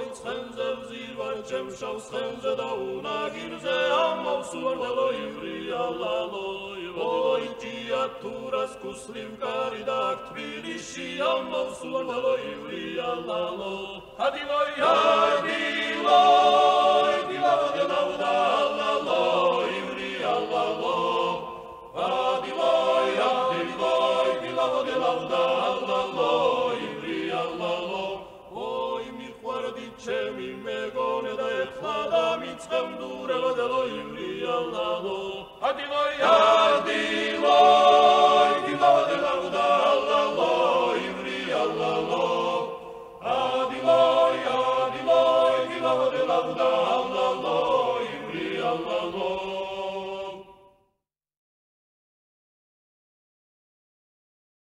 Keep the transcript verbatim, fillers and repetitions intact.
ცხენზე ვზირვარ ჩემ შავ ცხენზე და უნაგირზე ამოვსუარ ველო ივრია ლალოი ой ჭია თურას კუსლივ კარი და თბილისში ამოვსუარ ველო ივრია ლალო ადილოი ადილოი დილავ დილავ და ლალო ივრია ლალო ადილოი ადილოი დილავ დილავ და ლალო ივრია ლალო ჩემი მეგონე და ეხლა და მიწემდურელო დელო ივრია ლალო ადილოი ადილოი დილავ დილავ და ლალო ივრია ლალო ადილოი ადილოი დილავ დილავ და ლალო ივრია ლალო